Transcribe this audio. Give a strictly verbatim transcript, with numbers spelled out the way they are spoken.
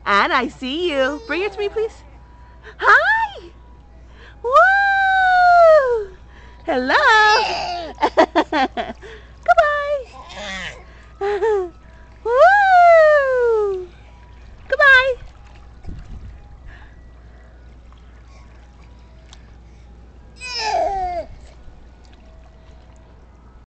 And I see you. Bring it to me, please. Hi! Woo!